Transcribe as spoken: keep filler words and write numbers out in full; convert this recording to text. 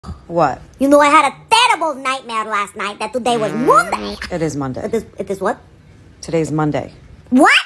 What? You know, I had a terrible nightmare last night that today was Monday. It is Monday. It is, it is what? Today's Monday. What?